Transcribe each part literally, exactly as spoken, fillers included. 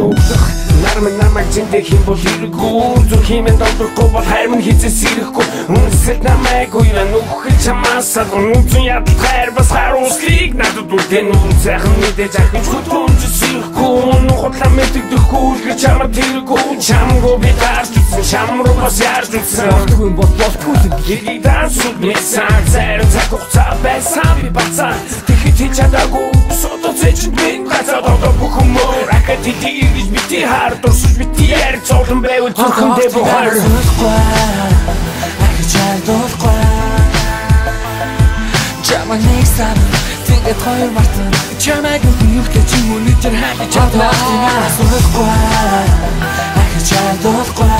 өгөх Нармын намайг зэндэх юм бол хэрэггүй Зүр химэн додорхгүй бол хайр минь хизээс ирэхгүй Үнэсэд намайг уйлан үхэл чамаас алган Үнцэн ядал хайр бас харуулслыг надад үлдэн Үн сайхан мэдээж ахиж хөдөлмжс ирэхгүй Нухудлаа мэдэгдэхгүй үлгэр чамд хэрэггүй Чамгүй би таарч үтсэн чам руу бас яарч үтсэн Болтгүй бол болтгүй юм Хэрийг дансууд мэдсэн Зарим цаг хугацаа байсан би бацаа Тэгэхэд хийж чадаагүй Содо зэчэнд минь гацаа додо бүхмөр Ахад хэдийг гэж бити хаар Дурсаж бити ярь цоолон байвал зүрхэндээ бухаар Ахиж хайрлуулахгүй Чамайг нэг сан Тэгээд хоёр мартан Чамайг нүхтэй чи мөнөдөр хайж чадна Асуулахгүй Ахиж хайрлуулахгүй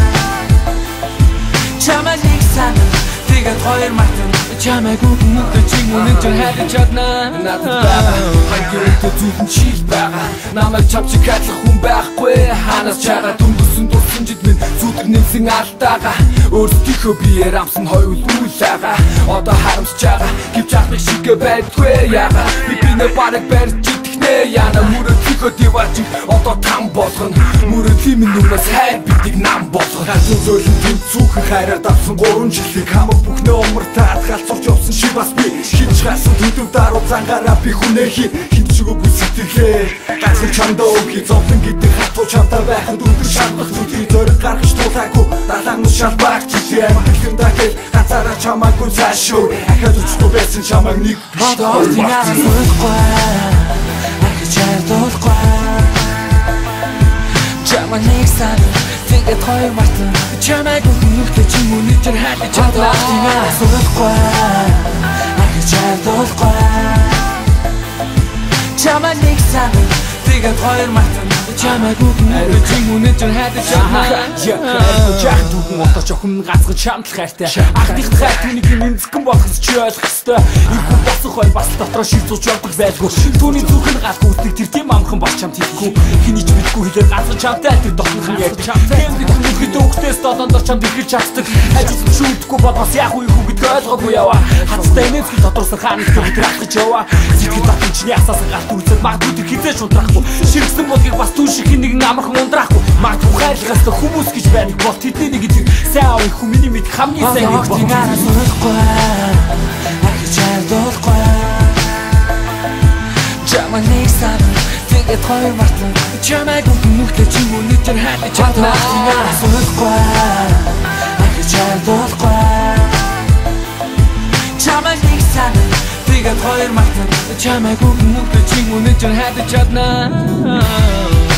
Чамайг нэг сан Тэгээд хоёр мартан Чамайг нүхтэй чи мөнөдөр хайж чадна Надад байгаа Хангирэнтэй зүудэн чил байгаа Намайг чамчиг хайрлах хүн байхгүй Ханаас чагаа дүндсэн дурсан жид минь зүудэр нэмсэн алдаагаа Өөрсдийнхөө биеэр амсан хоёул үйл байгаа Одоо харамсж байгаа Гэвч ахмыг шигэ байдгүй яага Би бинэ бараг барьж итгэнэ яана Мөрөдлийнхөө диварчиг одоо там болгоно Мөрөдлийн минь нүрээс хайр бидийг нам болгоно Хатун зөөлөн тэнд цүүхэн хайраар давсан гурван жилиг Хамаг бүхнээ умартаад галзуурч явсан шиг бас би Хинч гасан төдөв даруу зангаараа би хүнээ хий Хинчгөө бүсэтэрхээ Гацхан чамдаа өгье зовлон гэдэг хатуу чамдаа байхад өдөр шалгах Зүдгийн зориг гаргаж туулаагүй Далаан ус шалбаах чишээ Амхлын дахил ганцаараа чамаагүй цаашгүй Ахад өчтөө байсан чамааг нэг Одоо тинаас сурахгүй Ахиж хайрлуулахгүй Чамайг нэг сан Тэгээд хоёр мартан Чамайг нүхтэй чи мөнөдөр хайж чадна Одоо тинаас сурахгүй Ахиж хайрлуулахгүй Чамайг нэг сан Тэгээд хоёр мартан Чамайг нүхтэй чи мөнөдөр хайж чадна Жаахан түүхэн отооч охин газгаж шамтлах хайртай Ахдих хайр түүнийг нэмзгэн болгоц чи ойлгох ёстой Иргүй босох хой бас дотроо шилжүүлж явдаг байлгүй Түүний зүрхэн галх үүсдэг тэр тийм амхан бас чамд хийхгүй Хиний ч мэдгүй хэлээр газгаж чамтай тэр дотнох юм ярьдаг Хэмдэг нүхэд өөхтөөс долоондор чамд ихэвч чаддаг Ажил шүүдэхгүй бол бас яах вэ хүү гэдгийг ойлгоогүй яваа Хацтай нэмзгэн доторсон хааны тэр тэр алхаж яваа Сэтгэл батын чиний асаасан галт үрцэд магадгүй тэр хизээч унтрахгүй Ширгсэн болгыг бас түүн шиг нэгэн амархан ундрахгүй Магадгүй хайрлахаас хүмүүс гэж байна бол тэдний нэг гэдэг сайн авах хүн миний мэд хамгийн сайн нэг бол Тинаас сурахгүй Ахиж хайрлуулахгүй Чамайг нэг сан Тэгээд хоёр мартан Чамайг нүхтэй чи мөнөдөр хайж чадна Тинаас сурахгүй Ахиж хайрлуулахгүй Чамайг нэг сан Тэгээд хоёр мартан Чамайг нүхтэй чи мөнөдөр хайж чадна